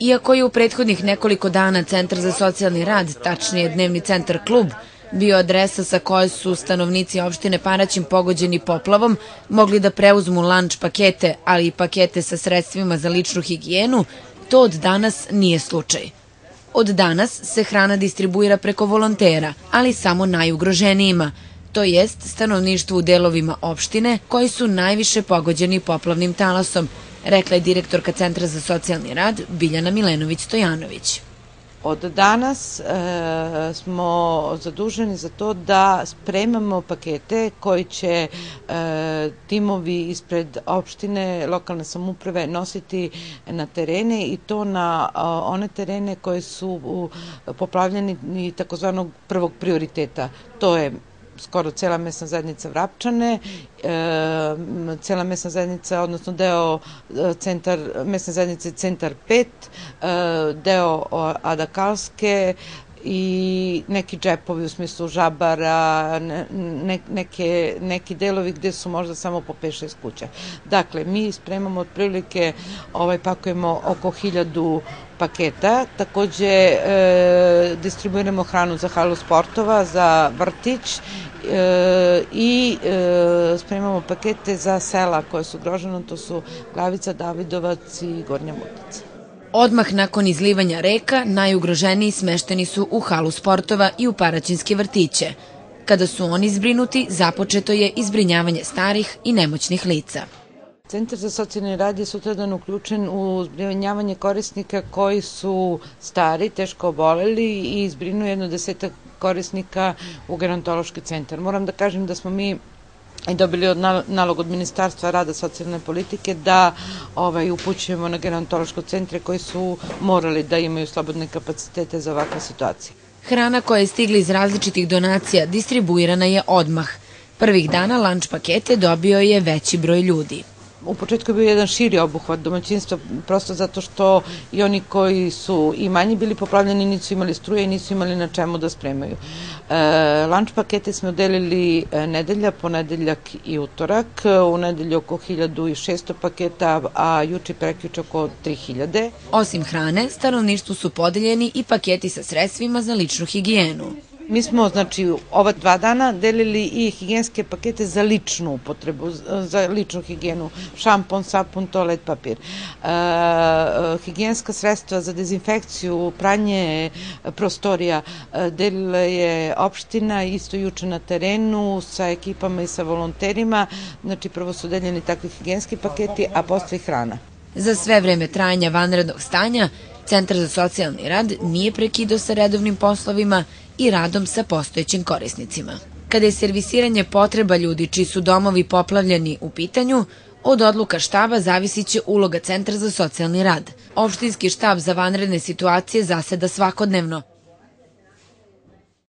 Iako je u prethodnih nekoliko dana Centar za socijalni rad, tačnije Dnevni centar Klub, bio adresa sa koje su stanovnici opštine Paraćin pogođeni poplavom mogli da preuzmu lanč pakete, ali i pakete sa sredstvima za ličnu higijenu, to od danas nije slučaj. Od danas se hrana distribuira preko volontera, ali samo najugroženijima, to jest stanovništvu u delovima opštine koji su najviše pogođeni poplavnim talasom, rekla je direktorka Centra za socijalni rad Biljana Milenović-Stojanović. Od danas smo zaduženi za to da spremamo pakete koji će timovi ispred opštine, lokalne samouprave nositi na terene i to na one terene koje su poplavljeni takozvanog prvog prioriteta. To je skoro cela mesna zajednica Vrapčane, cela mesna zajednica, odnosno deo mesne zajednice Centar 5, deo Adakalske i neki džepovi u smislu Žabara, neki delovi gde su možda samo po 5-6 kuća. Dakle, mi spremamo otprilike, pakujemo oko 1000 paketa, takođe distribuiramo hranu za halu sportova, za vrtić i spremamo pakete za sela koje su ugrožene, to su Glavica, Davidovac i Gornja Mutica. Odmah nakon izlivanja reka, najugroženiji smešteni su u halu sportova i u paraćinske vrtiće. Kada su oni zbrinuti, započeto je izbrinjavanje starih i nemoćnih lica. Centar za socijalni rad je sutradan uključen u zbrinjavanje korisnika koji su stari, teško oboleli i zbrinu jedno 10 korisnika u gerontološki centar. Moram da kažem da smo mi i dobili nalog od Ministarstva rada socijalne politike da upućujemo na gerontološko centre koji su morali da imaju slobodne kapacitete za ovakve situacije. Hrana koja je stigla iz različitih donacija distribuirana je odmah. Prvih dana lanč pakete dobio je veći broj ljudi. U početku je bio jedan širi obuhvat domaćinstva, prosto zato što i oni koji su i manje bili poplavljeni nisu imali struje i nisu imali na čemu da spremaju. Lanč pakete smo delili nedelja, ponedeljak i utorak, u nedelju oko 1600 paketa, a juče i prekjuče oko 3000. Osim hrane, stanovništvu su podeljeni i paketi sa sredstvima za ličnu higijenu. Mi smo, ova 2 dana delili i higijenske pakete za ličnu upotrebu, za ličnu higijenu, šampon, sapun, toalet papir. Higijenska sredstva za dezinfekciju, pranje prostorija delila je opština, isto juče na terenu, sa ekipama i sa volonterima. Prvo su deljeni takvi higijenski paketi, a posle i hrana. Za sve vreme trajanja vanrednog stanja, Centar za socijalni rad nije prekidao sa redovnim poslovima i radom sa postojećim korisnicima. Kada je servisiranje potreba ljudi čiji su domovi poplavljeni u pitanju, od odluka štaba zavisiće uloga Centra za socijalni rad. Opštinski štab za vanredne situacije zaseda svakodnevno.